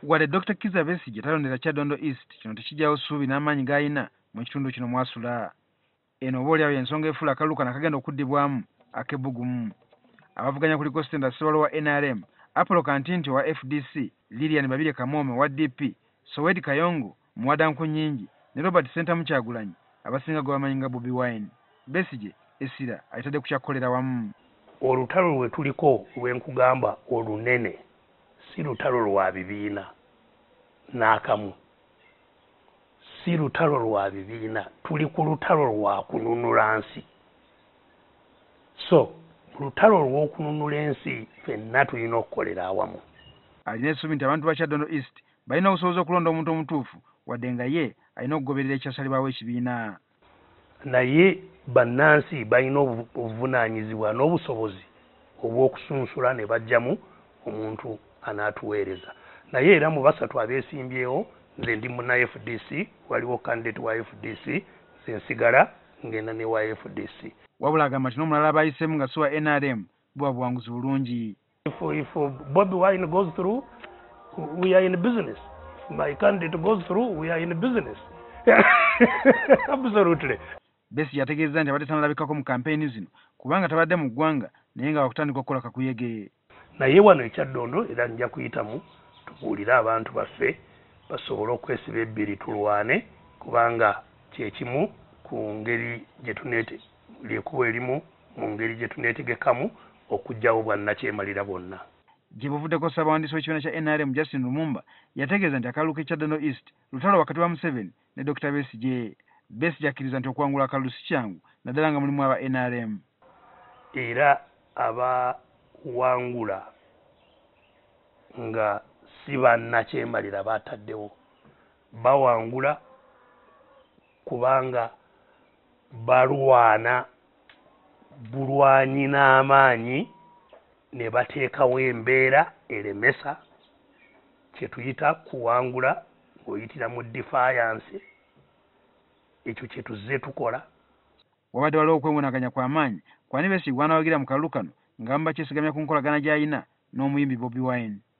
wadde Dr Kiiza Besigye talondera Kyadondo East kino tekijjawo ssuubi n'amaanyi g'alina mu kitundu kino mwasula. Eno oboolyawo y'ensonga efuula akalulu kano akagenda okuddibwamu ak'ebbugumu. Abavuganya kuliko Ssenda Ssewalo wa NRM, Appolo Kantinti wa FDC, Lilian Babirye Kamoome wa DP, Soweto Kayongo mu Wadankunnyingi ne Robert Ssentamu Kyagulanyi abasinga gwe bamanyi nga Bobi Wine. Besigye essira ayitadde ku kyakukolera wamu. Olutalo lwe tuliko lwenkugamba olunene si lutalo lwa bibiina n'akamu, si lutalo lwa bibiina, tuli ku lutalo lwa kununula nsi. So lutalo lw'okununula ensi ffenna tulina okukolera awamu. Alina essuubi nti abantu ba Kyadondo East balina okusobooza okulonda omuntu omutuufu wadde nga ye alina okugoberera ekyasalibwawo ekibiina. Naye bannansi balina obuvunaanyizibwa n'obusobozi obw'okusunsula ne bajjamu omuntu anaatuweereza. Naye era mu basatu abeesimbyewo nze ndi muna FDC, waliwo candidate wa FDC, nze nsigala ngenda ne wa FDC. Wabula agamba nti n'omulala abayiseemu nga si wa NRM buba buwanguzi bulungi. If Bobi Wine goes through, we are in business. If my candidate goes through, we are in business. Absolutely. Besigye ategeezezza nti abadde tannalabikako mu kampeyini zino kubanga tabadde mu ggwanga naye nga wakutandika okukola kakuyege. Naye wano ekyaddondo era nja kuyitamu tubuulire abantu baffe basobole okwesiba ebbiri tulwane, kubanga kyekimu ku ngeri gye lyekuba erimu mu ngeri gye tuneetegekamu okuggyawo bwannakyemalira bonna. Gye buvuddeko ssaabawandiisi w'ekibiina kya NRM Justin Lumumba yategeeza nti akalulu k'e Kyadondo East lutalo wakati wa Museveni ne Dr Besigye. Besigye akkiriza nti okuwangula akalulu si kyangu naddala nga mulimu aba NRM. Era abawangula nga si bannakyemalira baataddewo, bawangula kubanga balwana bulwanyi n'amaanyi ne bateekawo embeera eremesa kye tuyita kuwangula ng'oyitira mu defiance. Ekyo kye tuzze tukola. Wabadde waliwo okwewunaganya kw'amaanyi kwani Besigye gw'anaawagira mu kalulu kano ng'amba kyesigamya ku nkolagana gy'alina n'omuyimbi Bobi Wine.